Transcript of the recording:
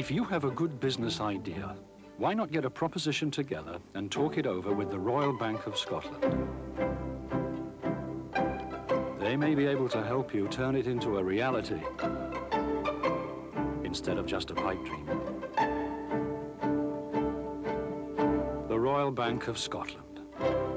If you have a good business idea, why not get a proposition together and talk it over with the Royal Bank of Scotland? They may be able to help you turn it into a reality instead of just a pipe dream. The Royal Bank of Scotland.